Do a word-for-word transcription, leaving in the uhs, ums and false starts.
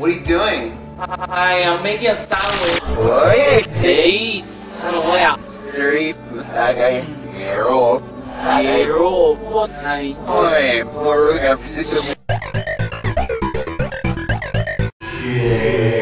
What are you doing? I am making a sandwich. What? Hey, son of a Siri, sagay, hero. hero. What's I? Oy, puro ka position. Yeah.